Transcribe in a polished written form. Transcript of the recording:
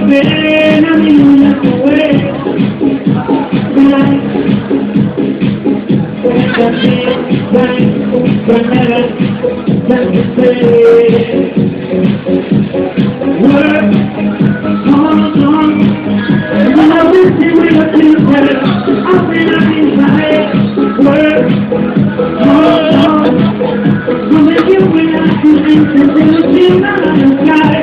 When I'm in the way, when I feel like whenever that you say, work on. When I wish you would have been better, I've been inside. Work on. When you when I feel like there was you on the sky.